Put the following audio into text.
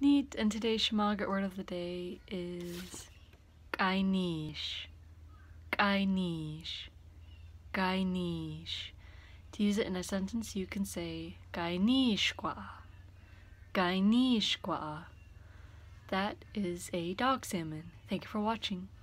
Neat, and today's Sm'algyax word of the day is gainish. Gainish. Gainish. To use it in a sentence, you can say gainishkwa. Gainishkwa. That is a dog salmon. Thank you for watching.